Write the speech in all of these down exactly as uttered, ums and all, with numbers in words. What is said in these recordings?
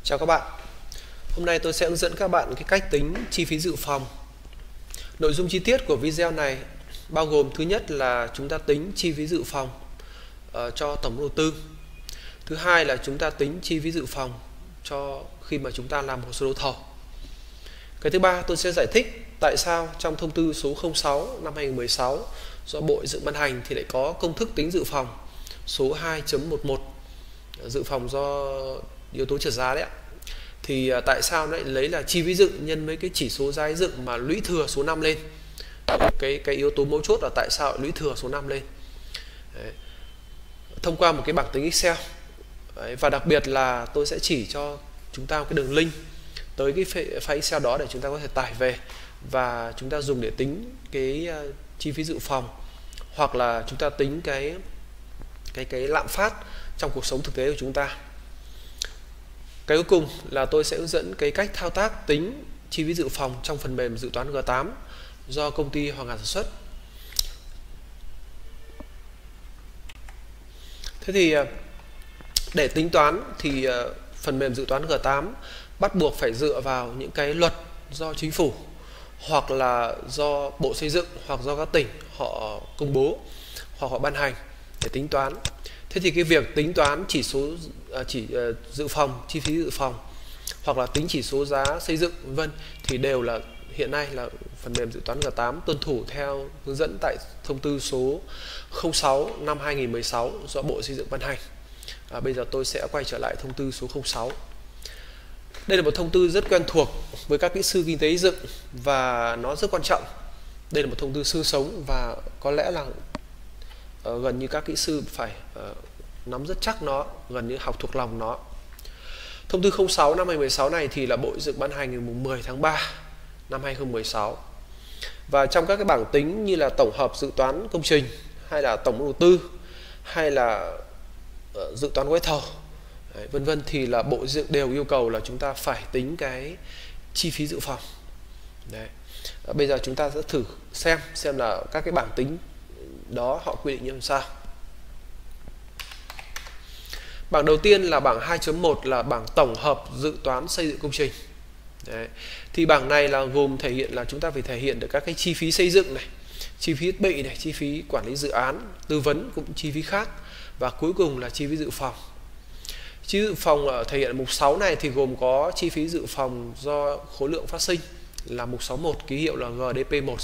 Chào các bạn. Hôm nay tôi sẽ hướng dẫn các bạn cái cách tính chi phí dự phòng. Nội dung chi tiết của video này bao gồm thứ nhất là chúng ta tính chi phí dự phòng uh, cho tổng đầu tư. Thứ hai là chúng ta tính chi phí dự phòng cho khi mà chúng ta làm hồ sơ đấu thầu. Cái thứ ba tôi sẽ giải thích tại sao trong thông tư số không sáu năm hai nghìn không trăm mười sáu do Bộ Xây dựng ban hành thì lại có công thức tính dự phòng số hai chấm mười một, dự phòng do yếu tố trượt giá đấy ạ. Thì tại sao lại lấy là chi phí dựng nhân với cái chỉ số giá dựng mà lũy thừa số năm lên. Cái cái yếu tố mấu chốt là tại sao lũy thừa số năm lên. Đấy. Thông qua một cái bảng tính Excel. Đấy. Và đặc biệt là tôi sẽ chỉ cho chúng ta một cái đường link tới cái file Excel đó để chúng ta có thể tải về và chúng ta dùng để tính cái uh, chi phí dự phòng, hoặc là chúng ta tính cái cái cái lạm phát trong cuộc sống thực tế của chúng ta. Cái cuối cùng là tôi sẽ hướng dẫn cái cách thao tác tính chi phí dự phòng trong phần mềm dự toán G tám do công ty Hoàng Hà sản xuất. Thế thì để tính toán thì phần mềm dự toán G tám bắt buộc phải dựa vào những cái luật do chính phủ hoặc là do Bộ Xây dựng hoặc do các tỉnh họ công bố hoặc họ ban hành để tính toán. Thế thì cái việc tính toán chỉ số chỉ uh, dự phòng, chi phí dự phòng hoặc là tính chỉ số giá xây dựng vân vân thì đều là hiện nay là phần mềm dự toán G tám tuân thủ theo hướng dẫn tại thông tư số không sáu năm hai nghìn không trăm mười sáu do Bộ Xây dựng ban hành. À, bây giờ tôi sẽ quay trở lại thông tư số không sáu. Đây là một thông tư rất quen thuộc với các kỹ sư kinh tế dựng và nó rất quan trọng. Đây là một thông tư xương sống và có lẽ là uh, gần như các kỹ sư phải uh, nắm rất chắc nó, gần như học thuộc lòng nó. Thông tư không sáu năm hai nghìn không trăm mười sáu này thì là Bộ Xây dựng ban hành ngày mười tháng ba năm hai nghìn không trăm mười sáu. Và trong các cái bảng tính như là tổng hợp dự toán công trình hay là tổng đầu tư hay là uh, dự toán gói thầu Đấy, vân vân thì là Bộ Xây dựng đều yêu cầu là chúng ta phải tính cái chi phí dự phòng. Đấy. À, bây giờ chúng ta sẽ thử xem xem là các cái bảng tính đó họ quy định như sao. Bảng đầu tiên là bảng hai chấm một là bảng tổng hợp dự toán xây dựng công trình. Đấy. Thì bảng này là gồm thể hiện là chúng ta phải thể hiện được các cái chi phí xây dựng này, chi phí thiết bị này, chi phí quản lý dự án, tư vấn cũng chi phí khác, và cuối cùng là chi phí dự phòng. Chi phí dự phòng ở thể hiện mục sáu này thì gồm có chi phí dự phòng do khối lượng phát sinh là mục sáu một, ký hiệu là G D P một.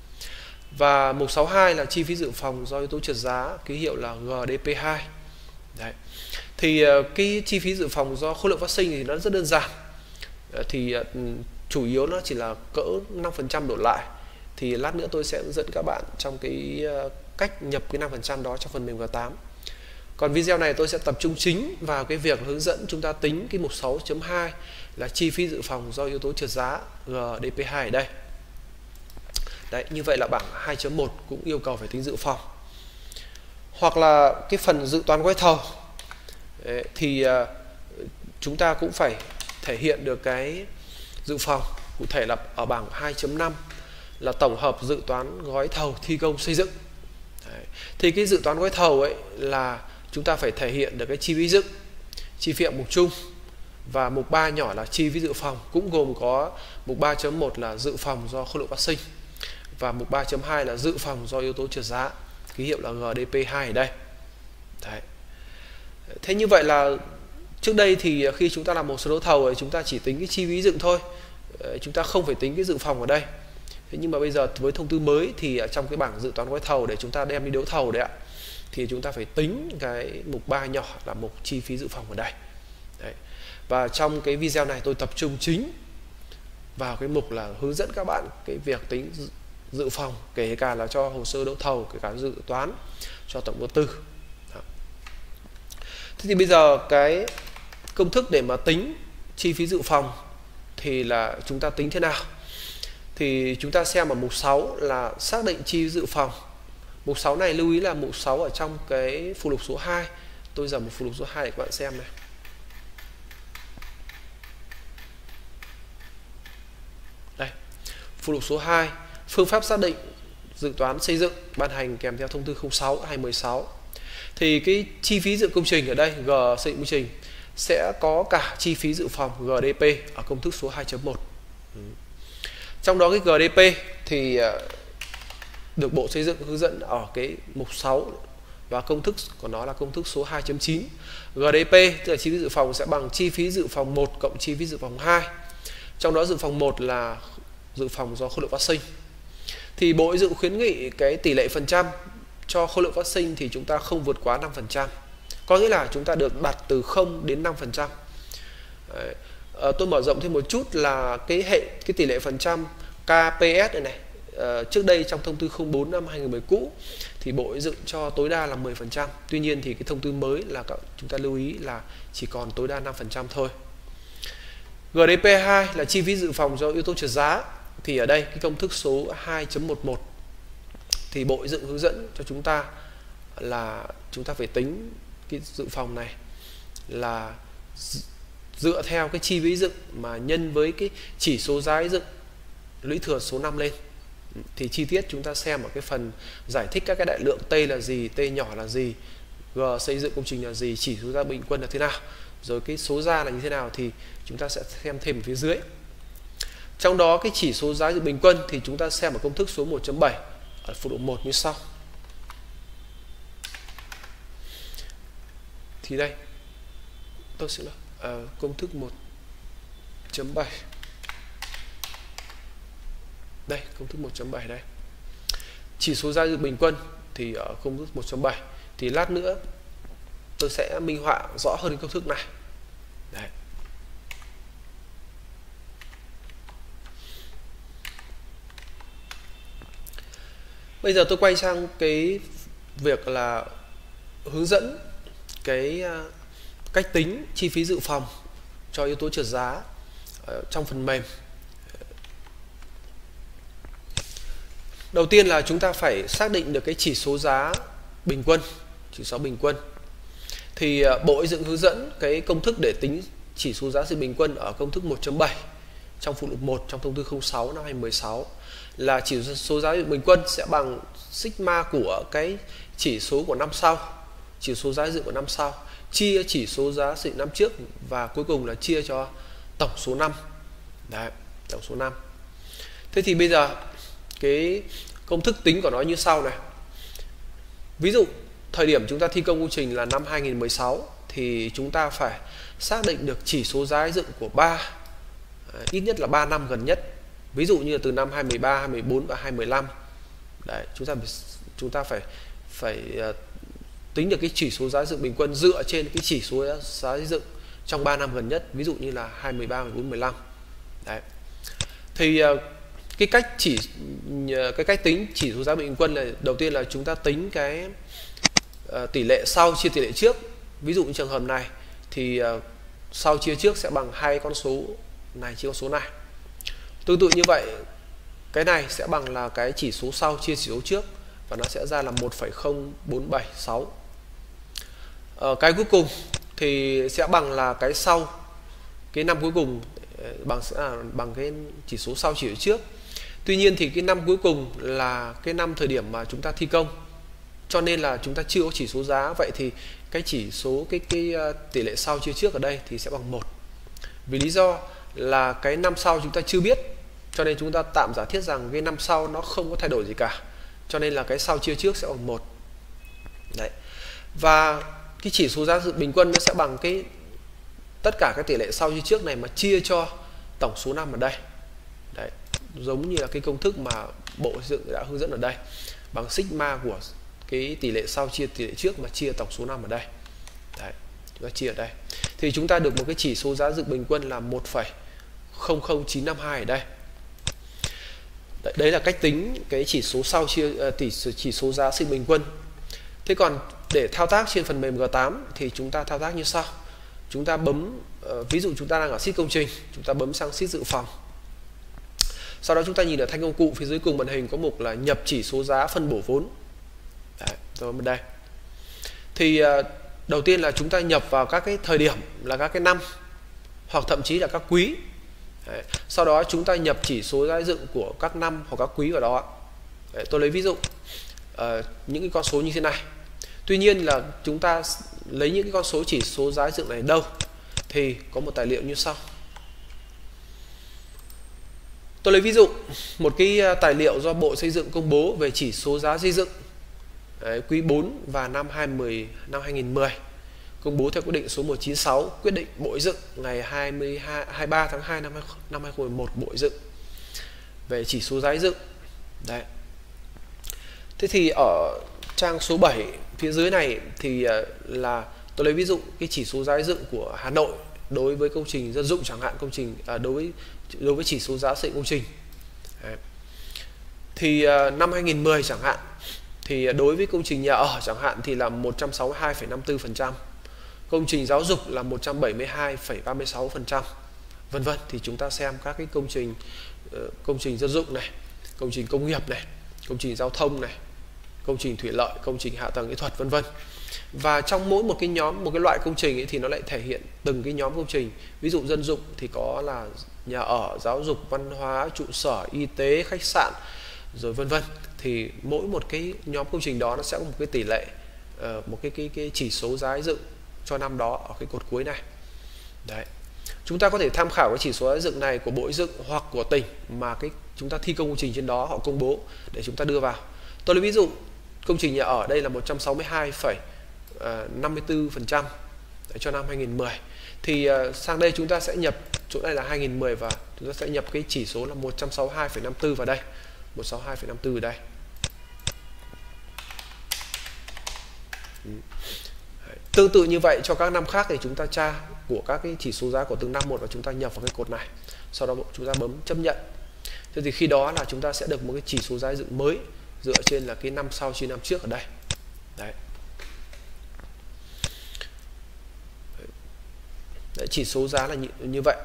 Và mục sáu hai là chi phí dự phòng do yếu tố trượt giá, ký hiệu là G D P hai. Đấy. Thì cái chi phí dự phòng do khối lượng phát sinh thì nó rất đơn giản. Thì chủ yếu nó chỉ là cỡ năm phần trăm đổ lại. Thì lát nữa tôi sẽ hướng dẫn các bạn trong cái cách nhập cái năm phần trăm đó trong phần mềm G tám. Còn video này tôi sẽ tập trung chính vào cái việc hướng dẫn chúng ta tính cái mục sáu chấm hai là chi phí dự phòng do yếu tố trượt giá G D P hai ở đây. Đấy, như vậy là bảng hai chấm một cũng yêu cầu phải tính dự phòng. Hoặc là cái phần dự toán gói thầu Đấy, thì uh, chúng ta cũng phải thể hiện được cái dự phòng. Cụ thể là ở bảng hai chấm năm là tổng hợp dự toán gói thầu thi công xây dựng. Đấy. Thì cái dự toán gói thầu ấy là chúng ta phải thể hiện được cái chi phí dựng, chi phí hạng mục chung, và mục ba nhỏ là chi phí dự phòng, cũng gồm có mục ba chấm một là dự phòng do khối lượng phát sinh và mục ba chấm hai là dự phòng do yếu tố trượt giá, ký hiệu là G D P hai ở đây. Đấy. Thế như vậy là trước đây thì khi chúng ta làm một số đấu thầu ấy, chúng ta chỉ tính cái chi phí dựng thôi, chúng ta không phải tính cái dự phòng ở đây. Thế nhưng mà bây giờ với thông tư mới thì trong cái bảng dự toán gói thầu để chúng ta đem đi đấu thầu đấy ạ, thì chúng ta phải tính cái mục ba nhỏ là mục chi phí dự phòng ở đây. Đấy. Và trong cái video này tôi tập trung chính vào cái mục là hướng dẫn các bạn cái việc tính dự phòng, kể cả là cho hồ sơ đấu thầu, kể cả dự toán cho tổng đầu tư. Đó. Thế thì bây giờ cái công thức để mà tính chi phí dự phòng thì là chúng ta tính thế nào? Thì chúng ta xem ở mục sáu là xác định chi phí dự phòng. Mục sáu này lưu ý là mục sáu ở trong cái phụ lục số hai. Tôi dở một phụ lục số hai để các bạn xem này. Đây. Phụ lục số hai, phương pháp xác định dự toán xây dựng ban hành kèm theo thông tư không sáu hai nghìn không trăm mười sáu. Thì cái chi phí dựng công trình ở đây, G xây dựng công trình sẽ có cả chi phí dự phòng G D P ở công thức số hai chấm một. Trong đó cái G D P thì được Bộ Xây dựng hướng dẫn ở cái mục sáu và công thức của nó là công thức số hai chấm chín. G D P tức là chi phí dự phòng sẽ bằng chi phí dự phòng một cộng chi phí dự phòng hai. Trong đó dự phòng một là dự phòng do khối lượng phát sinh. Thì Bộ Xây dựng khuyến nghị cái tỷ lệ phần trăm cho khối lượng phát sinh thì chúng ta không vượt quá năm phần trăm. Có nghĩa là chúng ta được đặt từ không đến năm phần trăm. À, tôi mở rộng thêm một chút là cái hệ cái tỷ lệ phần trăm K P S này này. À, trước đây trong thông tư không bốn năm hai nghìn mười cũ thì Bộ Xây dựng cho tối đa là mười phần trăm. Tuy nhiên thì cái thông tư mới là chúng ta lưu ý là chỉ còn tối đa năm phần trăm thôi. G D P hai là chi phí dự phòng do yếu tố trượt giá. Thì ở đây cái công thức số hai chấm mười một thì Bộ Xây dựng hướng dẫn cho chúng ta là chúng ta phải tính cái dự phòng này là dựa theo cái chi phí dựng mà nhân với cái chỉ số giá dựng lũy thừa số năm lên. Thì chi tiết chúng ta xem ở cái phần giải thích các cái đại lượng T là gì, T nhỏ là gì, G xây dựng công trình là gì, chỉ số giá bình quân là thế nào, rồi cái số ra là như thế nào thì chúng ta sẽ xem thêm ở phía dưới. Trong đó cái chỉ số giá bình quân thì chúng ta xem ở công thức số một chấm bảy ở phụ lục một như sau. Thì đây tôi sẽ là à, công thức một chấm bảy. Đây công thức một chấm bảy đây. Chỉ số giá bình quân thì ở công thức một chấm bảy thì lát nữa tôi sẽ minh họa rõ hơn công thức này. Đấy. Bây giờ tôi quay sang cái việc là hướng dẫn cái cách tính chi phí dự phòng cho yếu tố trượt giá trong phần mềm. Đầu tiên là chúng ta phải xác định được cái chỉ số giá bình quân, chỉ số bình quân. Thì Bộ Xây dựng hướng dẫn cái công thức để tính chỉ số giá trị bình quân ở công thức một chấm bảy trong phụ lục một trong thông tư không sáu năm hai nghìn mười sáu là chỉ số giá trị bình quân sẽ bằng sigma của cái chỉ số của năm sau, chỉ số giá trị của năm sau chia chỉ số giá trị năm trước và cuối cùng là chia cho tổng số năm. Đấy, tổng số năm. Thế thì bây giờ cái công thức tính của nó như sau này. Ví dụ thời điểm chúng ta thi công công trình là năm hai nghìn mười sáu thì chúng ta phải xác định được chỉ số giá dựng của ba ít nhất là ba năm gần nhất. Ví dụ như là từ năm hai nghìn mười ba, hai nghìn mười bốn và hai nghìn mười lăm. Đấy, chúng ta chúng ta phải phải uh, tính được cái chỉ số giá dựng bình quân dựa trên cái chỉ số giá dựng trong ba năm gần nhất, ví dụ như là hai nghìn mười ba, mười bốn, mười lăm. Đấy. Thì uh, cái cách chỉ cái cách tính chỉ số giá bình quân là đầu tiên là chúng ta tính cái uh, tỷ lệ sau chia tỷ lệ trước. Ví dụ như trường hợp này thì uh, sau chia trước sẽ bằng hai con số này chia con số này. Tương tự như vậy cái này sẽ bằng là cái chỉ số sau chia chỉ số trước và nó sẽ ra là một phẩy không bốn bảy sáu. Ờ, cái cuối cùng thì sẽ bằng là cái sau cái năm cuối cùng bằng sẽ là bằng cái chỉ số sau chỉ số trước. Tuy nhiên thì cái năm cuối cùng là cái năm thời điểm mà chúng ta thi công, cho nên là chúng ta chưa có chỉ số giá, vậy thì cái chỉ số cái cái tỷ lệ sau chia trước ở đây thì sẽ bằng một. Vì lý do là cái năm sau chúng ta chưa biết, cho nên chúng ta tạm giả thiết rằng cái năm sau nó không có thay đổi gì cả, cho nên là cái sau chia trước sẽ bằng một. Đấy. Và cái chỉ số giá trị bình quân nó sẽ bằng cái tất cả các tỷ lệ sau chia trước này mà chia cho tổng số năm ở đây. Đấy. Giống như là cái công thức mà Bộ Xây dựng đã hướng dẫn ở đây, bằng sigma của cái tỷ lệ sau chia tỷ lệ trước mà chia tổng số năm ở đây. Đấy. Chúng ta chia ở đây thì chúng ta được một cái chỉ số giá trị bình quân là một phẩy không không chín năm hai ở đây. Đấy, đấy là cách tính cái chỉ số sau chia tỷ chỉ số giá trị bình quân. Thế còn để thao tác trên phần mềm G tám thì chúng ta thao tác như sau. Chúng ta bấm uh, ví dụ chúng ta đang ở sheet công trình, chúng ta bấm sang sheet dự phòng. Sau đó chúng ta nhìn ở thanh công cụ phía dưới cùng màn hình có mục là nhập chỉ số giá phân bổ vốn. Đấy, rồi bên đây. Thì uh, đầu tiên là chúng ta nhập vào các cái thời điểm là các cái năm hoặc thậm chí là các quý. Đấy. Sau đó chúng ta nhập chỉ số giá dựng của các năm hoặc các quý vào đó. Đấy, tôi lấy ví dụ uh, những cái con số như thế này. Tuy nhiên là chúng ta lấy những cái con số chỉ số giá dựng này đâu? thì có một tài liệu như sau. Tôi lấy ví dụ một cái tài liệu do Bộ Xây dựng công bố về chỉ số giá xây dựng Đấy, quý bốn và năm hai nghìn mười, công bố theo quyết định số một trăm chín mươi sáu, quyết định Bộ Xây dựng ngày hai mươi ba tháng hai năm hai nghìn mười một Bộ Xây dựng về chỉ số giá xây dựng. Đấy. Thế thì ở trang số bảy phía dưới này thì là tôi lấy ví dụ cái chỉ số giá xây dựng của Hà Nội đối với công trình dân dụng chẳng hạn, công trình à, đối với đối với chỉ số giá xây dựng công trình. Đấy. Thì uh, năm hai nghìn mười chẳng hạn thì đối với công trình nhà ở chẳng hạn thì là một trăm sáu mươi hai phẩy năm mươi tư phần trăm, công trình giáo dục là một trăm bảy mươi hai phẩy ba mươi sáu phần trăm, vân vân. Thì chúng ta xem các cái công trình uh, công trình dân dụng này, công trình công nghiệp này, công trình giao thông này, công trình thủy lợi, công trình hạ tầng kỹ thuật, vân vân. Và trong mỗi một cái nhóm, một cái loại công trình ấy, thì nó lại thể hiện từng cái nhóm công trình. Ví dụ dân dụng thì có là nhà ở, giáo dục, văn hóa, trụ sở, y tế, khách sạn, rồi vân vân. Thì mỗi một cái nhóm công trình đó nó sẽ có một cái tỷ lệ, uh, một cái, cái cái chỉ số giá xây dựng cho năm đó ở cái cột cuối này. Đấy. Chúng ta có thể tham khảo cái chỉ số giá xây dựng này của Bộ Xây dựng hoặc của tỉnh mà cái chúng ta thi công công trình trên đó họ công bố để chúng ta đưa vào. Tôi lấy ví dụ công trình nhà ở đây là một trăm sáu mươi hai phẩy năm mươi tư phần trăm cho năm hai nghìn mười. Thì uh, sang đây chúng ta sẽ nhập chỗ này là hai nghìn mười và chúng ta sẽ nhập cái chỉ số là một trăm sáu mươi hai phẩy năm mươi tư vào đây. một trăm sáu mươi hai phẩy năm mươi tư ở đây. Tương tự như vậy cho các năm khác thì chúng ta tra của các cái chỉ số giá của từng năm một và chúng ta nhập vào cái cột này. Sau đó chúng ta bấm chấp nhận. Thế thì khi đó là chúng ta sẽ được một cái chỉ số giá xây dựng mới dựa trên là cái năm sau chia năm trước ở đây. Đấy. Đấy, chỉ số giá là như, như vậy.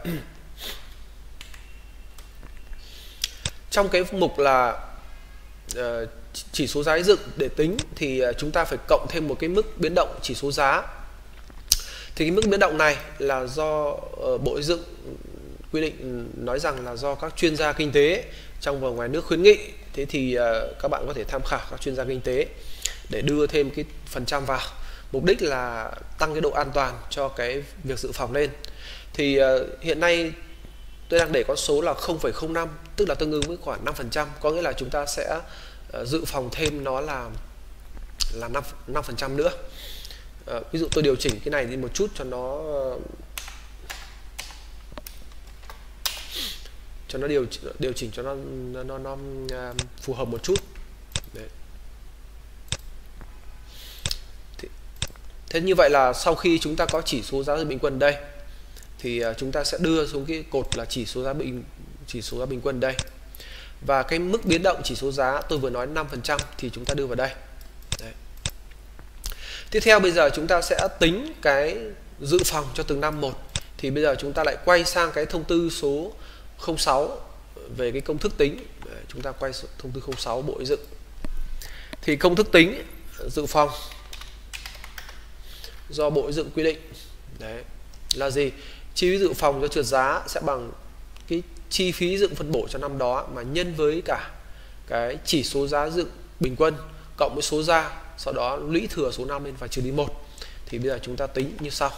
Trong cái mục là uh, chỉ số giá xây dựng để tính thì uh, chúng ta phải cộng thêm một cái mức biến động chỉ số giá. Thì cái mức biến động này là do uh, Bộ Xây dựng quy định nói rằng là do các chuyên gia kinh tế trong và ngoài nước khuyến nghị. Thế thì uh, các bạn có thể tham khảo các chuyên gia kinh tế để đưa thêm cái phần trăm vào. Mục đích là tăng cái độ an toàn cho cái việc dự phòng lên. Thì uh, hiện nay tôi đang để con số là không phẩy không năm, tức là tương ứng với khoảng năm phần trăm, có nghĩa là chúng ta sẽ uh, dự phòng thêm nó là là năm phần trăm nữa. Uh, ví dụ tôi điều chỉnh cái này đi một chút cho nó uh, cho nó điều điều chỉnh cho nó nó nó, nó uh, phù hợp một chút. Đấy. Thì, thế như vậy là sau khi chúng ta có chỉ số giá bình quân đây thì uh, chúng ta sẽ đưa xuống cái cột là chỉ số giá bình chỉ số giá bình quân đây. Và cái mức biến động chỉ số giá tôi vừa nói năm phần trăm thì chúng ta đưa vào đây. Đấy. Tiếp theo bây giờ chúng ta sẽ tính cái dự phòng cho từng năm một. Thì bây giờ chúng ta lại quay sang cái thông tư số không sáu về cái công thức tính. Đấy, chúng ta quay thông tư không sáu Bộ Xây dựng. Thì công thức tính dự phòng do Bộ Xây dựng quy định đấy là gì? Chi phí dự phòng cho trượt giá sẽ bằng cái chi phí dựng phân bổ cho năm đó mà nhân với cả cái chỉ số giá dựng bình quân cộng với số ra, sau đó lũy thừa số năm lên và trừ đi một. Thì bây giờ chúng ta tính như sau.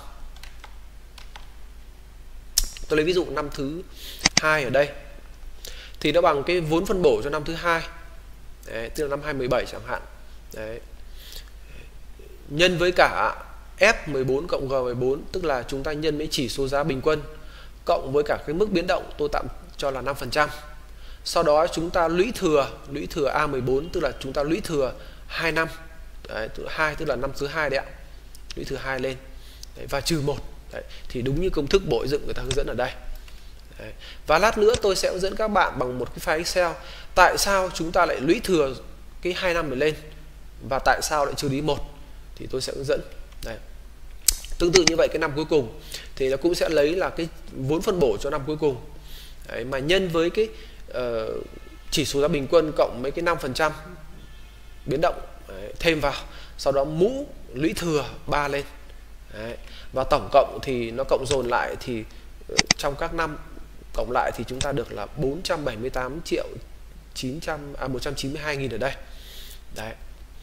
Tôi lấy ví dụ năm thứ hai ở đây. Thì nó bằng cái vốn phân bổ cho năm thứ hai. Đấy, tức là năm hai nghìn không trăm mười bảy chẳng hạn. Đấy. Nhân với cả F mười bốn cộng G mười bốn, tức là chúng ta nhân với chỉ số giá bình quân cộng với cả cái mức biến động tôi tạm cho là năm phần trăm. Sau đó chúng ta lũy thừa, lũy thừa A mười bốn, tức là chúng ta lũy thừa hai năm. Đấy, hai tức là năm thứ hai đấy ạ. Lũy thừa hai lên. Đấy, và trừ một. Đấy, thì đúng như công thức Bộ Xây dựng người ta hướng dẫn ở đây. Đấy. Và lát nữa tôi sẽ hướng dẫn các bạn bằng một cái file Excel tại sao chúng ta lại lũy thừa cái hai năm này lên và tại sao lại trừ đi một thì tôi sẽ hướng dẫn. Đấy. Tương tự như vậy cái năm cuối cùng thì nó cũng sẽ lấy là cái vốn phân bổ cho năm cuối cùng. Đấy, mà nhân với cái uh, chỉ số giá bình quân cộng mấy cái năm phần trăm biến động đấy, thêm vào, sau đó mũ lũy thừa ba lên. Đấy. Và tổng cộng thì nó cộng dồn lại thì uh, trong các năm cộng lại thì chúng ta được là bốn trăm bảy mươi tám triệu chín trăm à một trăm chín mươi hai nghìn ở đây. Đấy.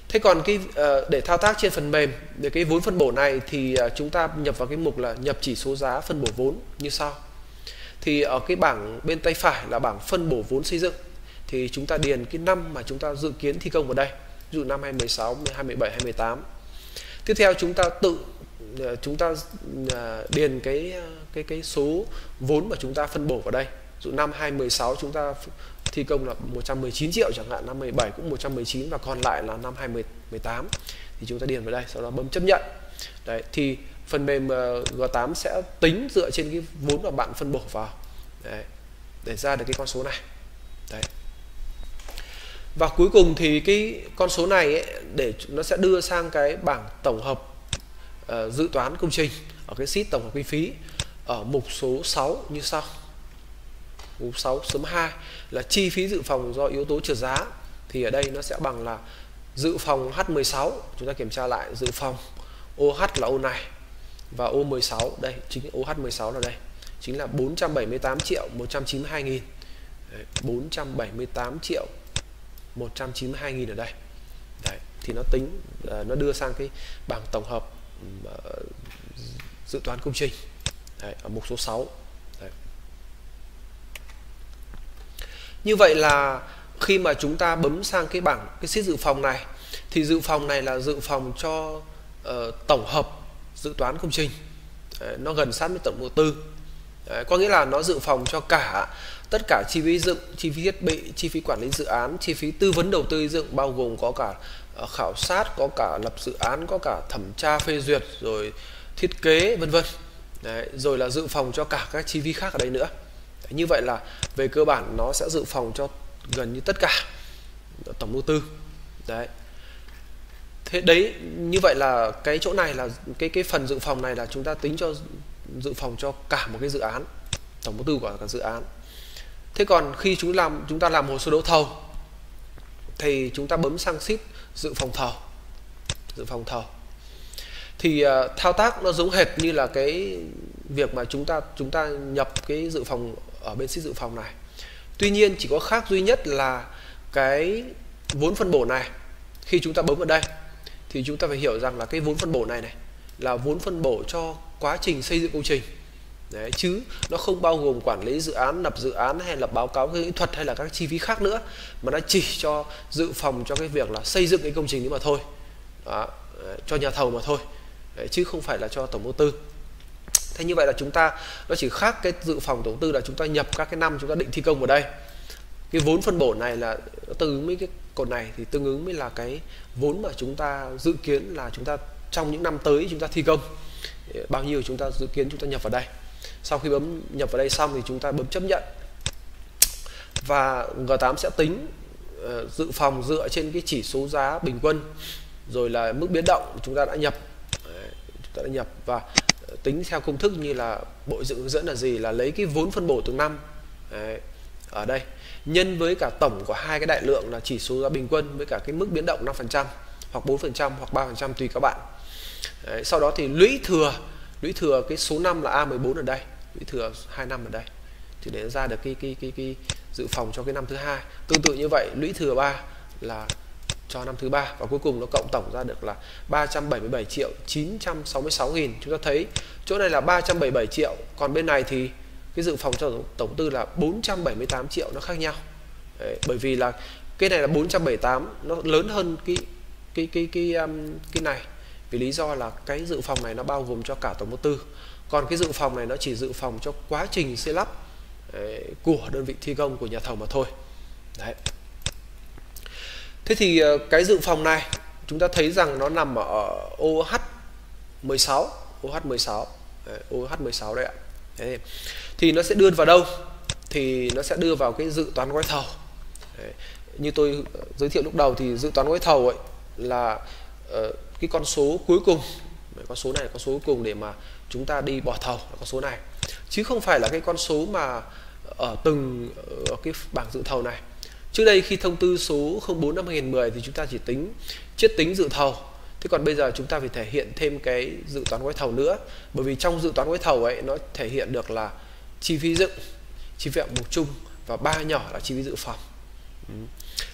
Thế còn cái uh, để thao tác trên phần mềm về cái vốn phân bổ này thì uh, chúng ta nhập vào cái mục là nhập chỉ số giá phân bổ vốn như sau. Thì ở cái bảng bên tay phải là bảng phân bổ vốn xây dựng, thì chúng ta điền cái năm mà chúng ta dự kiến thi công vào đây, ví dụ năm hai mười sáu, hai mười bảy, hai mười tám. Tiếp theo chúng ta tự uh, chúng ta uh, điền cái cái cái số vốn mà chúng ta phân bổ vào đây. Ví dụ năm hai mười sáu chúng ta thi công là một trăm mười chín triệu chẳng hạn, năm mười bảy cũng một trăm mười chín và còn lại là năm hai mười tám thì chúng ta điền vào đây, sau đó bấm chấp nhận. Đấy, thì phần mềm G tám sẽ tính dựa trên cái vốn mà bạn phân bổ vào. Đấy, để ra được cái con số này. Đấy. Và cuối cùng thì cái con số này ấy, để nó sẽ đưa sang cái bảng tổng hợp uh, dự toán công trình ở cái sheet tổng hợp kinh phí ở mục số sáu như sau. Mục sáu chấm hai là chi phí dự phòng do yếu tố trượt giá, thì ở đây nó sẽ bằng là dự phòng H mười sáu, chúng ta kiểm tra lại dự phòng ô hát là ô này và ô mười sáu đây, chính ô hát mười sáu là đây, chính là bốn trăm bảy mươi tám triệu một trăm chín mươi hai nghìn. Đấy, bốn trăm bảy mươi tám triệu một trăm chín mươi hai nghìn ở đây. Đấy, thì nó tính uh, nó đưa sang cái bảng tổng hợp uh, dự toán công trình. Đấy, ở mục số sáu. Đấy. Như vậy là khi mà chúng ta bấm sang cái bảng cái sheet dự phòng này, thì dự phòng này là dự phòng cho uh, tổng hợp dự toán công trình. Đấy, nó gần sát với tổng đầu tư. Đấy, có nghĩa là nó dự phòng cho cả tất cả chi phí dựng, chi phí thiết bị, chi phí quản lý dự án, chi phí tư vấn đầu tư dựng, bao gồm có cả uh, khảo sát, có cả lập dự án, có cả thẩm tra phê duyệt, rồi thiết kế vân vân. Đấy, rồi là dự phòng cho cả các chi phí khác ở đây nữa. Đấy, như vậy là về cơ bản nó sẽ dự phòng cho gần như tất cả tổng đầu tư. Đấy. Thế đấy, như vậy là cái chỗ này là cái cái phần dự phòng này là chúng ta tính cho dự phòng cho cả một cái dự án, tổng đầu tư của cả dự án. Thế còn khi chúng làm chúng ta làm hồ sơ đấu thầu thì chúng ta bấm sang sheet dự phòng thầu. Dự phòng thầu. Thì uh, thao tác nó giống hệt như là cái việc mà chúng ta chúng ta nhập cái dự phòng ở bên sheet dự phòng này. Tuy nhiên chỉ có khác duy nhất là cái vốn phân bổ này, khi chúng ta bấm vào đây thì chúng ta phải hiểu rằng là cái vốn phân bổ này này là vốn phân bổ cho quá trình xây dựng công trình. Đấy, chứ nó không bao gồm quản lý dự án, lập dự án hay là báo cáo kỹ thuật hay là các chi phí khác nữa, mà nó chỉ cho dự phòng cho cái việc là xây dựng cái công trình ấy mà thôi. Đó, cho nhà thầu mà thôi. Đấy, chứ không phải là cho tổng đầu tư. Thế như vậy là chúng ta nó chỉ khác cái dự phòng tổng đầu tư là chúng ta nhập các cái năm chúng ta định thi công vào đây. Cái vốn phân bổ này là tương ứng với cái cột này thì tương ứng với là cái vốn mà chúng ta dự kiến là chúng ta trong những năm tới chúng ta thi công bao nhiêu, chúng ta dự kiến chúng ta nhập vào đây. Sau khi bấm nhập vào đây xong thì chúng ta bấm chấp nhận, và G tám sẽ tính uh, dự phòng dựa trên cái chỉ số giá bình quân rồi là mức biến động chúng ta đã nhập. Đấy, chúng ta đã nhập và tính theo công thức như là bộ dựng hướng dẫn là gì, là lấy cái vốn phân bổ từng năm. Đấy, ở đây nhân với cả tổng của hai cái đại lượng là chỉ số giá bình quân với cả cái mức biến động năm phần trăm hoặc bốn phần trăm hoặc ba phần trăm tùy các bạn. Đấy, sau đó thì lũy thừa lũy thừa cái số năm là A mười bốn ở đây, lũy thừa hai năm ở đây thì để ra được cái cái cái cái dự phòng cho cái năm thứ hai. Tương tự như vậy, lũy thừa ba là cho năm thứ ba, và cuối cùng nó cộng tổng ra được là ba trăm bảy mươi bảy triệu chín trăm sáu mươi sáu nghìn. Chúng ta thấy chỗ này là ba trăm bảy mươi bảy triệu, còn bên này thì cái dự phòng cho tổng tư là bốn trăm bảy mươi tám triệu, nó khác nhau. Đấy, bởi vì là cái này là bốn trăm bảy mươi tám, nó lớn hơn cái cái cái cái um, cái này, vì lý do là cái dự phòng này nó bao gồm cho cả tổng đầu tư, còn cái dự phòng này nó chỉ dự phòng cho quá trình xây lắp đấy, của đơn vị thi công, của nhà thầu mà thôi. Đấy. Thế thì cái dự phòng này chúng ta thấy rằng nó nằm ở ô hát mười sáu, ô hát mười sáu, đấy, ô hát mười sáu đấy ạ. Đấy. Thì nó sẽ đưa vào đâu? Thì nó sẽ đưa vào cái dự toán gói thầu. Đấy. Như tôi giới thiệu lúc đầu thì dự toán gói thầu ấy là uh, cái con số cuối cùng, con số này là con số cuối cùng để mà chúng ta đi bỏ thầu, là con số này, chứ không phải là cái con số mà ở từng ở cái bảng dự thầu này. Trước đây khi thông tư số không bốn năm hai nghìn không trăm mười thì chúng ta chỉ tính chiết tính dự thầu. Thế còn bây giờ chúng ta phải thể hiện thêm cái dự toán gói thầu nữa, bởi vì trong dự toán gói thầu ấy nó thể hiện được là chi phí dựng, chi phí hạng mục chung và ba nhỏ là chi phí dự phòng.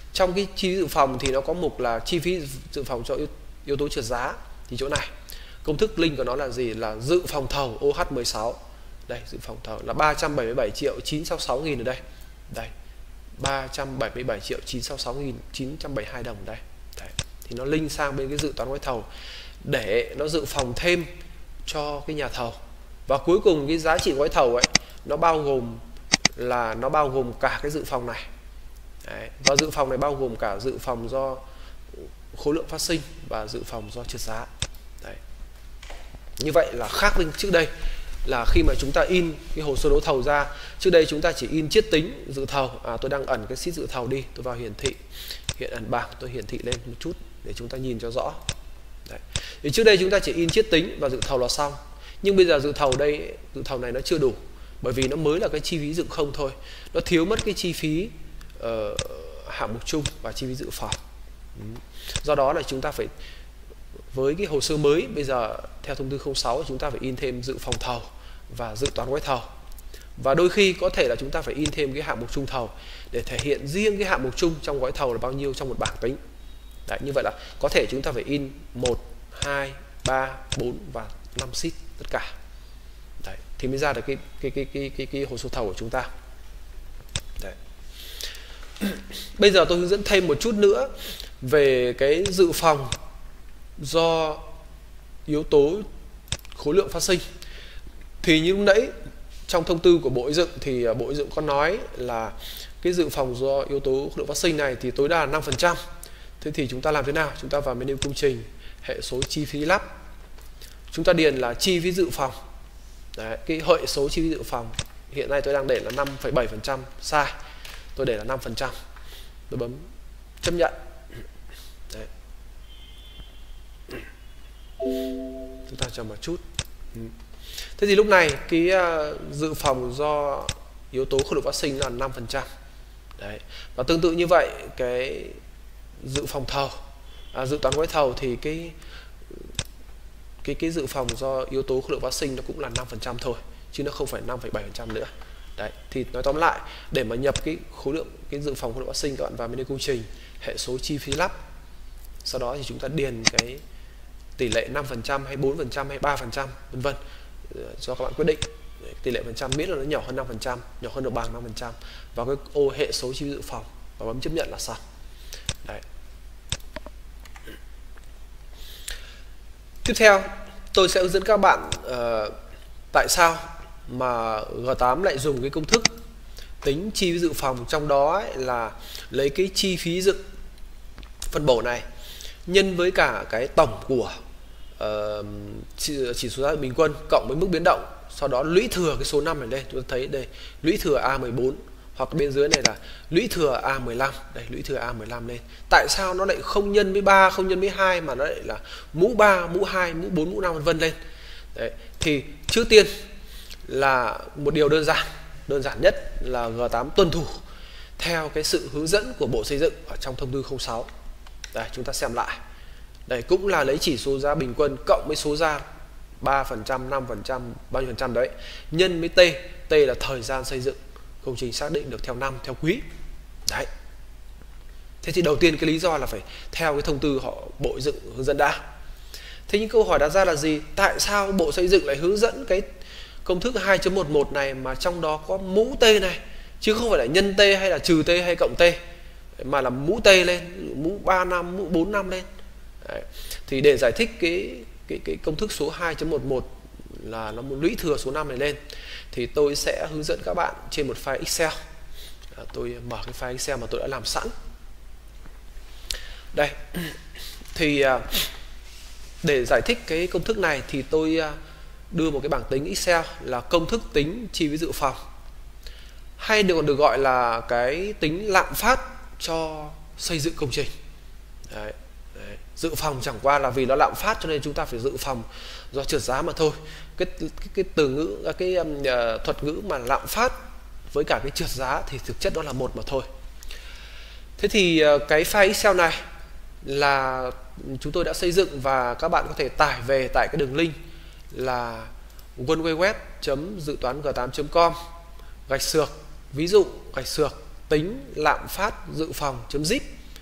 Trong cái chi phí dự phòng thì nó có mục là chi phí dự phòng cho yếu, yếu tố trượt giá. Thì chỗ này công thức link của nó là gì? Là dự phòng thầu O H mười sáu. Đây, dự phòng thầu là ba trăm bảy mươi bảy triệu chín trăm sáu mươi sáu nghìn ở đây. Đây. ba trăm bảy mươi bảy triệu chín trăm sáu mươi sáu nghìn chín trăm bảy mươi hai đồng đây. Đấy. Thì nó link sang bên cái dự toán gói thầu để nó dự phòng thêm cho cái nhà thầu. Và cuối cùng cái giá trị gói thầu ấy nó bao gồm là nó bao gồm cả cái dự phòng này. Đấy. Và dự phòng này bao gồm cả dự phòng do khối lượng phát sinh và dự phòng do trượt giá. Đấy. Như vậy là khác với trước đây là khi mà chúng ta in cái hồ sơ đấu thầu ra, trước đây chúng ta chỉ in chiết tính dự thầu. À, tôi đang ẩn cái sheet dự thầu đi, tôi vào hiển thị, hiện ẩn bảng, tôi hiển thị lên một chút để chúng ta nhìn cho rõ. Đấy. Thì trước đây chúng ta chỉ in chiết tính và dự thầu là xong, nhưng bây giờ dự thầu đây, dự thầu này nó chưa đủ, bởi vì nó mới là cái chi phí dự không thôi, nó thiếu mất cái chi phí uh, hạng mục chung và chi phí dự phòng. Ừ. Do đó là chúng ta phải, với cái hồ sơ mới bây giờ theo thông tư không sáu, chúng ta phải in thêm dự phòng thầu và dự toán gói thầu. Và đôi khi có thể là chúng ta phải in thêm cái hạng mục chung thầu để thể hiện riêng cái hạng mục chung trong gói thầu là bao nhiêu trong một bảng tính. Đấy, như vậy là có thể chúng ta phải in một, hai, ba, bốn và năm sheet tất cả. Đấy, thì mới ra được cái cái cái cái cái, cái hồ sơ thầu của chúng ta. Đấy. Bây giờ tôi hướng dẫn thêm một chút nữa về cái dự phòng do yếu tố khối lượng phát sinh. Thì như lúc nãy trong thông tư của Bộ Xây dựng thì Bộ Xây dựng có nói là cái dự phòng do yếu tố khối lượng phát sinh này thì tối đa là năm phần trăm. Thế thì chúng ta làm thế nào? Chúng ta vào menu công trình, hệ số chi phí lắp, chúng ta điền là chi phí dự phòng. Đấy, cái hệ số chi phí dự phòng hiện nay tôi đang để là năm phẩy bảy phần trăm, sai, tôi để là năm phần trăm, tôi bấm chấp nhận. Đấy. Chúng ta chờ một chút. Thế thì lúc này cái uh, dự phòng do yếu tố khối lượng phát sinh là năm phần trăm. Đấy. Và tương tự như vậy cái dự phòng thầu, à, dự toán gói thầu thì cái cái cái dự phòng do yếu tố khối lượng phát sinh nó cũng là năm phần trăm thôi, chứ nó không phải năm phẩy bảy phần trăm nữa. Đấy, thì nói tóm lại, để mà nhập cái khối lượng, cái dự phòng khối lượng phát sinh, các bạn vào menu công trình, hệ số chi phí lắp, sau đó thì chúng ta điền cái tỷ lệ năm phần trăm hay bốn phần trăm hay ba phần trăm vân vân, do các bạn quyết định. Tỷ lệ phần trăm miễn là nó nhỏ hơn năm phần trăm, nhỏ hơn được bằng năm phần trăm vào cái ô hệ số chi phí dự phòng và bấm chấp nhận là xong. Đấy. Tiếp theo tôi sẽ hướng dẫn các bạn uh, tại sao mà G tám lại dùng cái công thức tính chi phí dự phòng, trong đó ấy là lấy cái chi phí dựng phân bổ này nhân với cả cái tổng của uh, chỉ số giá bình quân cộng với mức biến động, sau đó lũy thừa cái số năm này lên. Chúng ta thấy đây, lũy thừa A mười bốn, hoặc bên dưới này là lũy thừa A mười lăm. Đây, lũy thừa A mười lăm lên. Tại sao nó lại không nhân với ba, không nhân với hai mà nó lại là mũ ba, mũ hai, mũ bốn, mũ năm vân vân lên. Đấy, thì trước tiên là một điều đơn giản, đơn giản nhất là G tám tuân thủ theo cái sự hướng dẫn của Bộ Xây dựng ở trong thông tư không sáu. Đây, chúng ta xem lại. Đây cũng là lấy chỉ số giá bình quân cộng với số giá ba phần trăm, năm phần trăm, bao nhiêu phần trăm đấy, nhân với T. T là thời gian xây dựng công trình xác định được theo năm, theo quý. Đấy. Thế thì đầu tiên cái lý do là phải theo cái thông tư họ Bộ Xây dựng hướng dẫn đã. Thế nhưng câu hỏi đặt ra là gì? Tại sao Bộ Xây dựng lại hướng dẫn cái công thức hai chấm mười một này mà trong đó có mũ T này, chứ không phải là nhân T hay là trừ T hay cộng T, mà là mũ T lên, mũ ba năm, mũ bốn năm lên. Đấy. Thì để giải thích cái cái cái công thức số hai chấm mười một là nó một lũy thừa số năm này lên, thì tôi sẽ hướng dẫn các bạn trên một file Excel. À, tôi mở cái file Excel mà tôi đã làm sẵn. Đây. Thì để giải thích cái công thức này thì tôi đưa một cái bảng tính Excel là công thức tính chi phí dự phòng, hay được được gọi là cái tính lạm phát cho xây dựng công trình. Đấy. Đấy. Dự phòng chẳng qua là vì nó lạm phát cho nên chúng ta phải dự phòng do trượt giá mà thôi. Cái cái, cái từ ngữ, cái um, uh, thuật ngữ mà lạm phát với cả cái trượt giá thì thực chất đó là một mà thôi. Thế thì uh, cái file Excel này là chúng tôi đã xây dựng và các bạn có thể tải về tại cái đường link là www chấm dự toán g tám chấm com gạch xược ví dụ gạch xược tính lạm phát dự phòng chấm zip.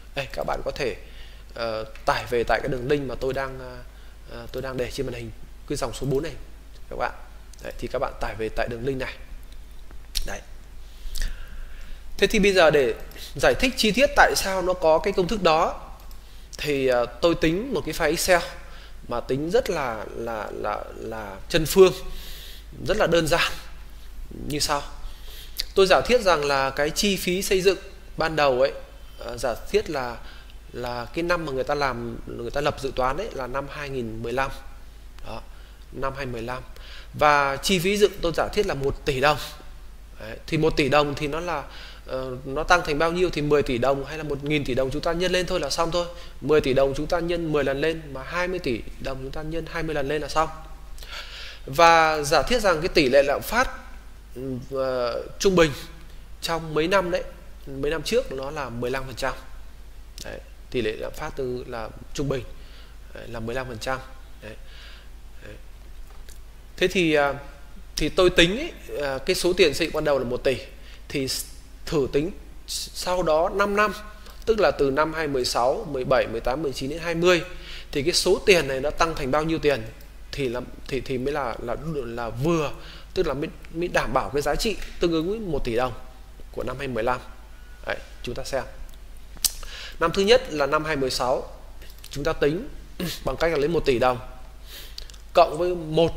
Đây, các bạn có thể uh, tải về tại cái đường link mà tôi đang uh, tôi đang để trên màn hình, cái dòng số bốn này các bạn. Đấy, thì các bạn tải về tại đường link này. Đấy. Thế thì bây giờ để giải thích chi tiết tại sao nó có cái công thức đó, thì uh, tôi tính một cái file Excel mà tính rất là là là là chân phương, rất là đơn giản như sau. Tôi giả thiết rằng là cái chi phí xây dựng ban đầu ấy, uh, giả thiết là là cái năm mà người ta làm, người ta lập dự toán ấy là năm hai nghìn mười lăm. Đó, năm hai nghìn mười lăm. Và chi phí dựng tôi giả thiết là một tỷ đồng. Đấy, thì một tỷ đồng thì nó là uh, nó tăng thành bao nhiêu thì mười tỷ đồng hay là một nghìn tỷ đồng chúng ta nhân lên thôi là xong thôi. mười tỷ đồng chúng ta nhân mười lần lên, mà hai mươi tỷ đồng chúng ta nhân hai mươi lần lên là xong. Và giả thiết rằng cái tỷ lệ lạm phát uh, trung bình trong mấy năm đấy, mấy năm trước nó là mười lăm phần trăm. Đấy, tỷ lệ lạm phát từ là trung bình đấy, là mười lăm phần trăm. Đấy. Đấy. Thế thì thì tôi tính ấy, cái số tiền xây dựng ban đầu là một tỷ, thì thử tính sau đó năm năm, tức là từ năm hai nghìn mười sáu, mười bảy, mười tám, mười chín đến hai mươi, thì cái số tiền này nó tăng thành bao nhiêu tiền thì là thì thì mới là là là vừa, tức là mới, mới đảm bảo cái giá trị tương ứng với một tỷ đồng của năm hai nghìn mười lăm. Đấy, chúng ta xem. Năm thứ nhất là năm hai nghìn mười sáu, chúng ta tính bằng cách là lấy một tỷ đồng cộng với một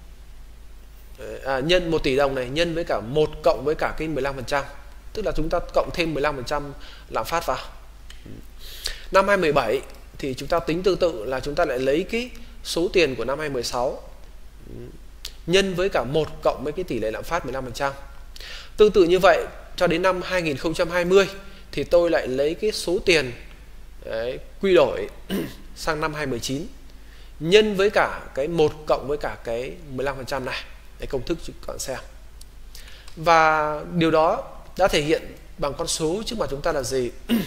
à, nhân một tỷ đồng này nhân với cả một cộng với cả cái mười lăm phần trăm, tức là chúng ta cộng thêm mười lăm phần trăm lạm phát vào. Năm hai nghìn mười bảy thì chúng ta tính tương tự là chúng ta lại lấy cái số tiền của năm hai nghìn mười sáu nhân với cả một cộng với cái tỷ lệ lạm phát mười lăm phần trăm. Tương tự như vậy cho đến năm hai nghìn không trăm hai mươi thì tôi lại lấy cái số tiền đấy, quy đổi sang năm hai nghìn mười chín nhân với cả cái một cộng với cả cái mười lăm phần trăm này. Đấy, công thức các bạn xem. Và điều đó đã thể hiện bằng con số trước mặt chúng ta là gì?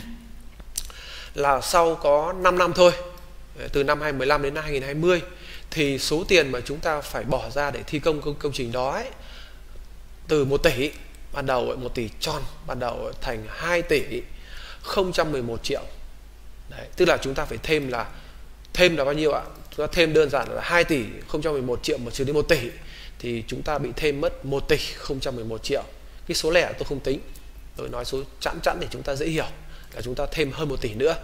Là sau có năm năm thôi, từ năm hai nghìn mười lăm đến năm hai nghìn hai mươi, thì số tiền mà chúng ta phải bỏ ra để thi công công, công trình đó ấy, từ một tỷ ban đầu ấy, một tỷ tròn ban đầu ấy, thành hai tỷ không trăm mười một triệu. Đấy, tức là chúng ta phải thêm là thêm là bao nhiêu ạ? Chúng ta thêm đơn giản là hai tỷ không trăm mười một triệu mà trừ đi một tỷ thì chúng ta bị thêm mất một tỷ không trăm mười một triệu. Cái số lẻ tôi không tính, tôi nói số chẵn chẵn để chúng ta dễ hiểu, là chúng ta thêm hơn một tỷ nữa.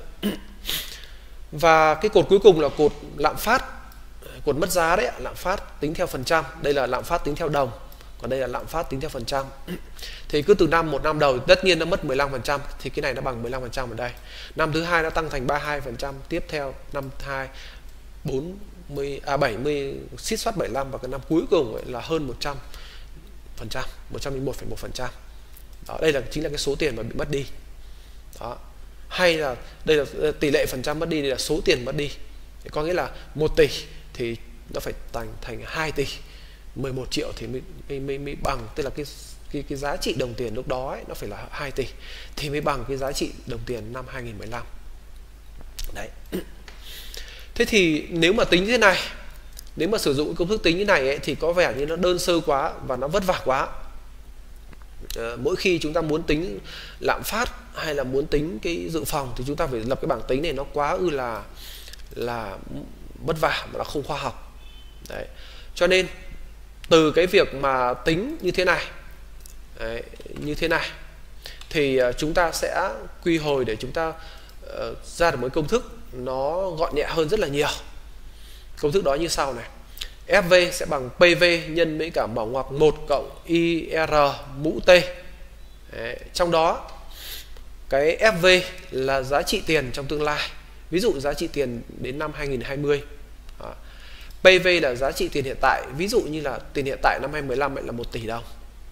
Và cái cột cuối cùng là cột lạm phát, cột mất giá đấy, lạm phát tính theo phần trăm. Đây là lạm phát tính theo đồng, còn đây là lạm phát tính theo phần trăm. Thì cứ từ năm một năm đầu tất nhiên nó mất mười lăm phần trăm, thì cái này nó bằng mười lăm phần trăm ở đây. Năm thứ hai nó tăng thành ba mươi hai phần trăm, tiếp theo năm thứ hai bốn mươi à bảy mươi, xít soát bảy mươi lăm, và cái năm cuối cùng là hơn một trăm phần trăm, một trăm lẻ một phẩy một phần trăm. Đó, đây là chính là cái số tiền mà bị mất đi. Đó. Hay là đây là tỷ lệ phần trăm mất đi, đây là số tiền mất đi. Thì có nghĩa là một tỷ thì nó phải thành thành hai tỷ mười một triệu thì mới, mới, mới, mới bằng, tức là cái cái cái giá trị đồng tiền lúc đó ấy, nó phải là hai tỷ thì mới bằng cái giá trị đồng tiền năm hai nghìn mười lăm. Đấy. Thế thì nếu mà tính thế này, nếu mà sử dụng công thức tính như này ấy, thì có vẻ như nó đơn sơ quá và nó vất vả quá. À, mỗi khi chúng ta muốn tính lạm phát hay là muốn tính cái dự phòng thì chúng ta phải lập cái bảng tính này, nó quá ư là là vất vả mà nó không khoa học. Đấy. Cho nên từ cái việc mà tính như thế này, đấy, như thế này thì uh, chúng ta sẽ quy hồi để chúng ta uh, ra được một công thức nó gọn nhẹ hơn rất là nhiều. Công thức đó như sau này: ép vê sẽ bằng pê vê nhân với cả mỏng ngoặc một cộng i rờ mũ t. Đấy, trong đó cái ép vê là giá trị tiền trong tương lai, ví dụ giá trị tiền đến năm hai nghìn hai mươi. Đó. pê vê là giá trị tiền hiện tại, ví dụ như là tiền hiện tại năm hai nghìn mười lăm là một tỷ đồng.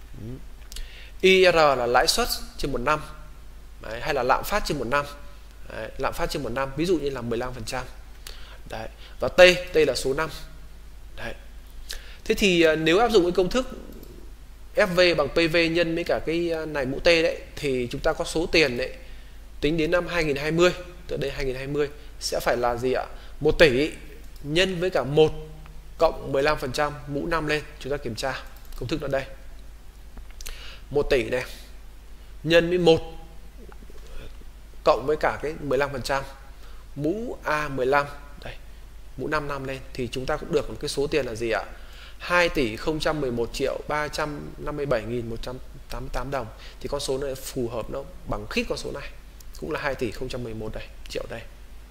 i rờ là lãi suất trên một năm. Đấy, hay là lạm phát trên một năm. Đấy, lạm phát trên một năm, ví dụ như là mười lăm phần trăm. Đấy. Và T, T là số năm. Đấy. Thế thì nếu áp dụng cái công thức ép vê bằng pê vê nhân với cả cái này mũ T đấy, thì chúng ta có số tiền đấy tính đến năm hai nghìn hai mươi, từ đây hai nghìn hai mươi sẽ phải là gì ạ? một tỷ nhân với cả một cộng mười lăm phần trăm mũ năm lên. Chúng ta kiểm tra công thức ở đây. một tỷ này nhân với một cộng với cả cái mười lăm phần trăm mũ A mười lăm, đây, mũ năm năm lên, thì chúng ta cũng được một cái số tiền là gì ạ? hai tỷ không trăm mười một triệu ba trăm năm mươi bảy nghìn một trăm tám mươi tám đồng. Thì con số này phù hợp, nó bằng khít con số này, cũng là hai tỷ không trăm mười một đây, triệu đây.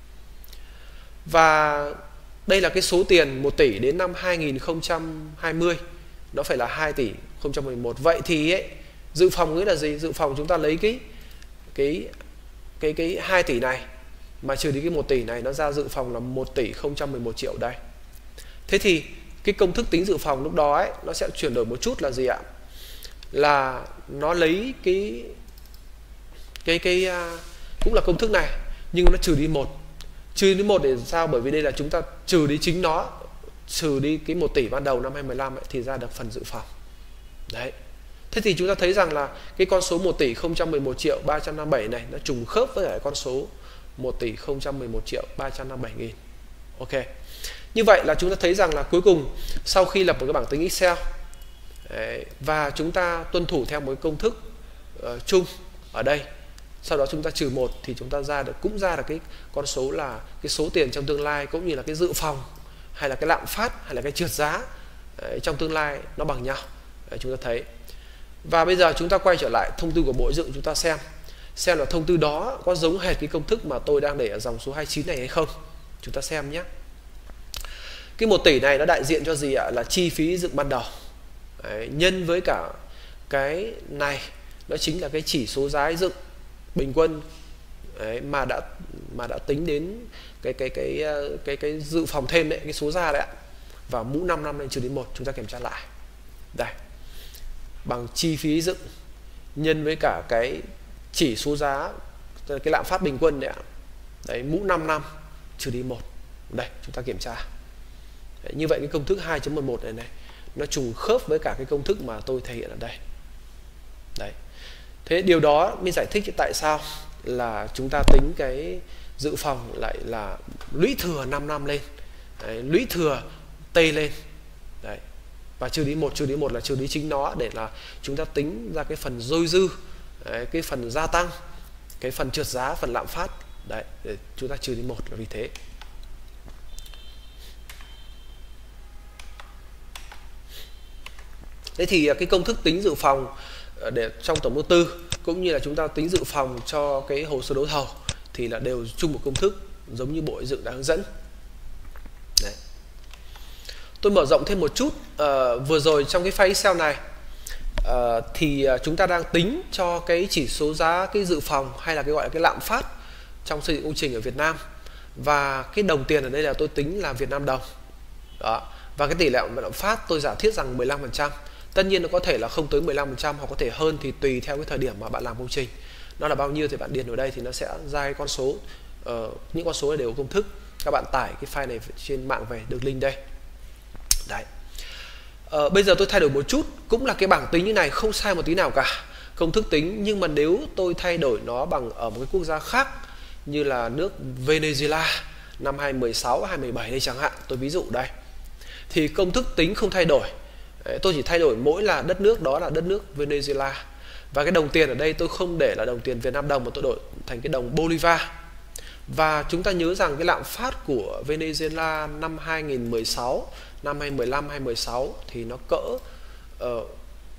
Và đây là cái số tiền một tỷ đến năm hai nghìn không trăm hai mươi, nó phải là hai tỷ không trăm mười một. Vậy thì ấy, dự phòng nghĩa là gì? Dự phòng chúng ta lấy cái cái cái cái hai tỷ này mà trừ đi cái một tỷ này, nó ra dự phòng là một tỷ không trăm mười một triệu đây. Thế thì cái công thức tính dự phòng lúc đó ấy, nó sẽ chuyển đổi một chút là gì ạ? Là nó lấy cái cái cái uh, cũng là công thức này, nhưng nó trừ đi một. Trừ đi một để sao? Bởi vì đây là chúng ta trừ đi chính nó, trừ đi cái một tỷ ban đầu năm hai nghìn không trăm mười lăm ấy, thì ra được phần dự phòng. Đấy. Thế thì chúng ta thấy rằng là cái con số một tỷ không trăm mười một triệu ba trăm năm mươi bảy này nó trùng khớp với lại con số một tỷ không trăm mười một triệu ba trăm năm mươi bảy nghìn. Ok. Như vậy là chúng ta thấy rằng là cuối cùng sau khi lập một cái bảng tính Excel đấy, và chúng ta tuân thủ theo một công thức uh, chung ở đây, sau đó chúng ta trừ một thì chúng ta ra được cũng ra được cái con số là cái số tiền trong tương lai, cũng như là cái dự phòng hay là cái lạm phát hay là cái trượt giá đấy, trong tương lai nó bằng nhau. Đấy, chúng ta thấy. Và bây giờ chúng ta quay trở lại thông tư của Bộ Xây dựng, chúng ta xem xem là thông tư đó có giống hệt cái công thức mà tôi đang để ở dòng số hai mươi chín này hay không. Chúng ta xem nhé. Cái một tỷ này nó đại diện cho gì ạ? Là chi phí dựng ban đầu. Đấy, nhân với cả cái này, đó chính là cái chỉ số giá dựng bình quân đấy, mà đã mà đã tính đến cái cái cái cái cái, cái dự phòng thêm đấy, cái số ra đấy ạ. Và mũ năm năm lên trừ đến một, chúng ta kiểm tra lại. Đây. Bằng chi phí dựng nhân với cả cái chỉ số giá, cái lạm phát bình quân đấy ạ. Đấy, mũ năm năm trừ đi một. Đây, chúng ta kiểm tra. Đấy, như vậy cái công thức hai chấm mười một này này nó trùng khớp với cả cái công thức mà tôi thể hiện ở đây. Đấy. Thế điều đó mới giải thích tại sao là chúng ta tính cái dự phòng lại là lũy thừa năm năm lên. Đấy, lũy thừa T lên. Đấy. Và trừ đi một, trừ đi một là trừ đi chính nó để là chúng ta tính ra cái phần dôi dư, đấy, cái phần gia tăng, cái phần trượt giá, phần lạm phát. Đấy, để chúng ta trừ đi một là vì thế. Thế thì cái công thức tính dự phòng để trong tổng đầu tư cũng như là chúng ta tính dự phòng cho cái hồ sơ đấu thầu thì là đều chung một công thức giống như Bộ Xây dựng đã hướng dẫn. Đấy. Tôi mở rộng thêm một chút. À, vừa rồi trong cái file Excel này à, thì chúng ta đang tính cho cái chỉ số giá, cái dự phòng hay là cái gọi là cái lạm phát trong xây dựng công trình ở Việt Nam, và cái đồng tiền ở đây là tôi tính là Việt Nam đồng. Đó. Và cái tỷ lệ lạm phát tôi giả thiết rằng mười lăm phần trăm. Tất nhiên nó có thể là không tới mười lăm phần trăm hoặc có thể hơn, thì tùy theo cái thời điểm mà bạn làm công trình. Nó là bao nhiêu thì bạn điền vào đây thì nó sẽ ra cái con số. Uh, những con số này đều có công thức. Các bạn tải cái file này trên mạng về, được link đây. Đấy. Uh, bây giờ tôi thay đổi một chút, cũng là cái bảng tính như này, không sai một tí nào cả. Công thức tính, nhưng mà nếu tôi thay đổi nó bằng ở một cái quốc gia khác như là nước Venezuela năm hai nghìn không trăm mười sáu, hai nghìn không trăm mười bảy đây chẳng hạn, tôi ví dụ đây, thì công thức tính không thay đổi. Đấy, tôi chỉ thay đổi mỗi là đất nước, đó là đất nước Venezuela. Và cái đồng tiền ở đây tôi không để là đồng tiền Việt Nam đồng mà tôi đổi thành cái đồng Bolivar. Và chúng ta nhớ rằng cái lạm phát của Venezuela năm hai nghìn không trăm mười sáu, năm hai nghìn không trăm mười lăm, hai nghìn không trăm mười sáu thì nó cỡ uh,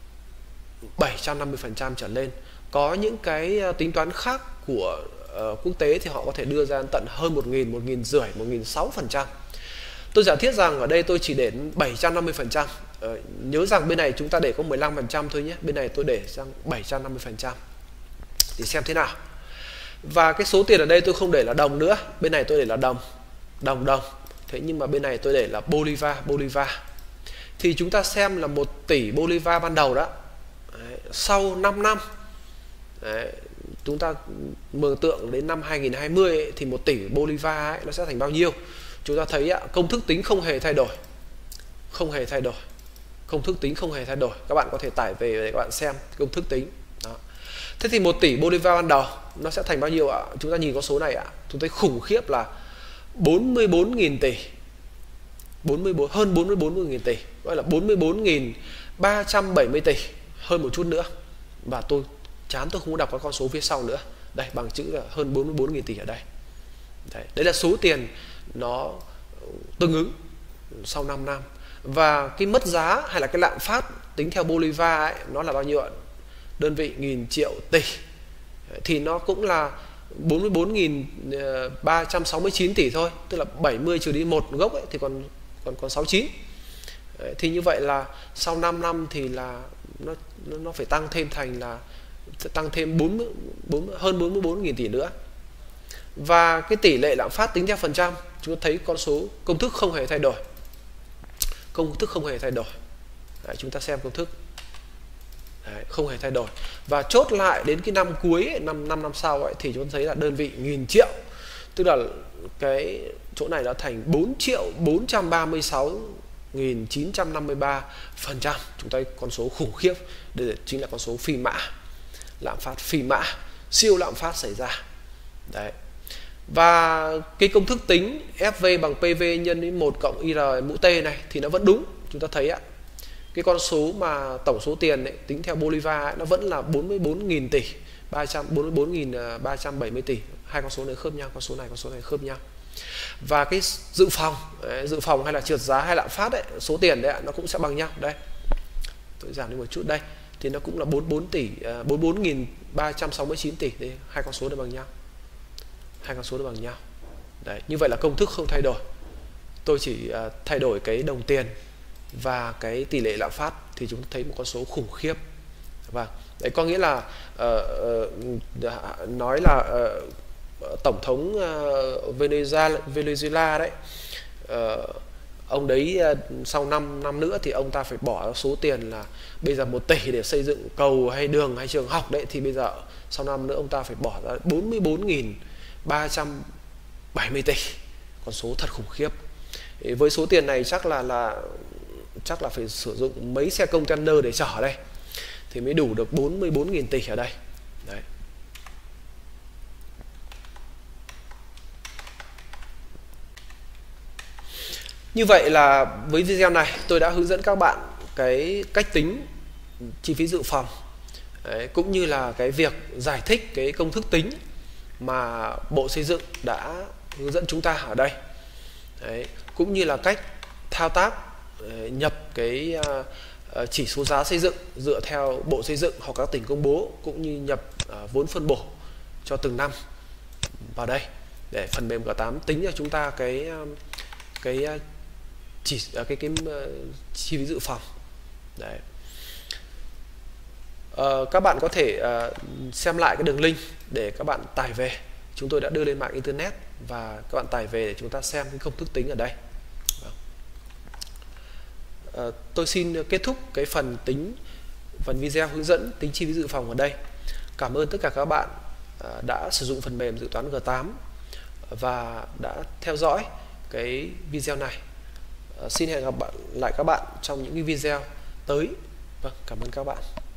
bảy trăm năm mươi phần trăm trở lên. Có những cái tính toán khác của uh, quốc tế thì họ có thể đưa ra tận hơn một nghìn, một nghìn rưỡi, một nghìn sáu phần trăm. Tôi giả thiết rằng ở đây tôi chỉ để bảy trăm năm mươi phần trăm. Ờ, nhớ rằng bên này chúng ta để có mười lăm phần trăm thôi nhé. Bên này tôi để sang bảy trăm năm mươi phần trăm. Thì xem thế nào. Và cái số tiền ở đây tôi không để là đồng nữa. Bên này tôi để là đồng. Đồng đồng. Thế nhưng mà bên này tôi để là Bolivar. Bolivar. Thì chúng ta xem là một tỷ Bolivar ban đầu đó. Đấy, sau năm năm. Đấy, chúng ta mường tượng đến năm hai nghìn không trăm hai mươi ấy, thì một tỷ Bolivar ấy, nó sẽ thành bao nhiêu? Chúng ta thấy ạ, công thức tính không hề thay đổi. Không hề thay đổi. Công thức tính không hề thay đổi. Các bạn có thể tải về để các bạn xem công thức tính. Đó. Thế thì một tỷ Bolivar ban đầu nó sẽ thành bao nhiêu ạ? Chúng ta nhìn con số này ạ, chúng thấy khủng khiếp là bốn mươi bốn nghìn tỷ. bốn mươi bốn, hơn bốn mươi bốn nghìn tỷ. Gọi là bốn mươi bốn nghìn ba trăm bảy mươi tỷ. Hơn một chút nữa. Và tôi chán, tôi không muốn đọc các con số phía sau nữa. đây bằng chữ là hơn bốn mươi bốn nghìn tỷ ở đây. Đấy, đấy là số tiền nó tương ứng sau năm năm. Và cái mất giá hay là cái lạm phát tính theo Bolivar ấy, nó là bao nhiêu ạ? Đơn vị nghìn triệu tỷ. Thì nó cũng là bốn mươi bốn nghìn ba trăm sáu mươi chín tỷ thôi, tức là bảy mươi trừ đi một gốc ấy, thì còn còn còn sáu mươi chín. Đấy, thì như vậy là sau năm năm thì là nó nó phải tăng thêm thành là tăng thêm bốn mươi, bốn mươi, hơn bốn mươi bốn nghìn tỷ nữa. Và cái tỷ lệ lạm phát tính theo phần trăm, chúng ta thấy con số công thức không hề thay đổi. Công thức không hề thay đổi. Đấy, chúng ta xem công thức. Đấy, không hề thay đổi. Và chốt lại đến cái năm cuối ấy, năm năm năm sau ấy, thì chúng ta thấy là đơn vị nghìn triệu, tức là cái chỗ này nó thành bốn triệu bốn trăm ba mươi sáu nghìn chín trăm năm mươi ba phần trăm. Chúng ta thấy con số khủng khiếp. Đây chính là con số phi mã, lạm phát phi mã, siêu lạm phát xảy ra. Đấy. Và cái công thức tính ép vê bằng pê vê nhân với một cộng i rờ mũ t này thì nó vẫn đúng. Chúng ta thấy ạ, cái con số mà tổng số tiền ấy, tính theo Bolivar ấy, nó vẫn là bốn mươi bốn nghìn tỷ, ba trăm bốn mươi bốn nghìn ba trăm bảy mươi tỷ. Hai con số này khớp nhau, con số này con số này khớp nhau. Và cái dự phòng, đấy, dự phòng hay là trượt giá hay lạm phát ấy, số tiền đấy nó cũng sẽ bằng nhau. Đây, tôi giảm đi một chút đây, thì nó cũng là bốn mươi bốn tỷ, bốn mươi bốn nghìn ba trăm sáu mươi chín tỷ. Đấy, hai con số này bằng nhau, hai con số này bằng nhau. Đấy, như vậy là công thức không thay đổi. Tôi chỉ uh, thay đổi cái đồng tiền và cái tỷ lệ lạm phát thì chúng ta thấy một con số khủng khiếp. Và đấy có nghĩa là uh, uh, nói là uh, tổng thống uh, Venezuela, Venezuela đấy, uh, ông đấy uh, sau năm năm nữa thì ông ta phải bỏ số tiền là bây giờ một tỷ để xây dựng cầu hay đường hay trường học đấy, thì bây giờ sau năm nữa ông ta phải bỏ ra bốn mươi bốn nghìn ba trăm bảy mươi tỷ, con số thật khủng khiếp. Với số tiền này chắc là là chắc là phải sử dụng mấy xe container để chở đây thì mới đủ được bốn mươi bốn nghìn tỷ ở đây. Đấy. Như vậy là với video này tôi đã hướng dẫn các bạn cái cách tính chi phí dự phòng. Đấy, cũng như là cái việc giải thích cái công thức tính mà Bộ Xây dựng đã hướng dẫn chúng ta ở đây. Đấy, cũng như là cách thao tác nhập cái uh, chỉ số giá xây dựng dựa theo Bộ Xây dựng hoặc các tỉnh công bố, cũng như nhập uh, vốn phân bổ cho từng năm vào đây để phần mềm G tám tính cho chúng ta cái cái chỉ cái cái, cái uh, chi phí dự phòng. Đấy. Uh, các bạn có thể uh, xem lại cái đường link để các bạn tải về. Chúng tôi đã đưa lên mạng internet và các bạn tải về để chúng ta xem cái công thức tính ở đây. Uh, tôi xin kết thúc cái phần tính phần video hướng dẫn tính chi phí dự phòng ở đây. Cảm ơn tất cả các bạn uh, đã sử dụng phần mềm dự toán G tám và đã theo dõi cái video này. Uh, xin hẹn gặp lại các bạn trong những cái video tới. Vâng, cảm ơn các bạn.